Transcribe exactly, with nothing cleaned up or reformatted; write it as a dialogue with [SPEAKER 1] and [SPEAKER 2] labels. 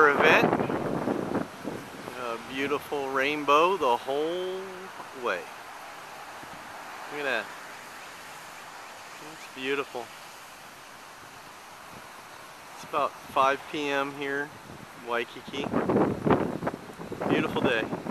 [SPEAKER 1] our event. A beautiful rainbow the whole way. Look at that. It's beautiful. It's about five P M here in Waikiki. Beautiful day.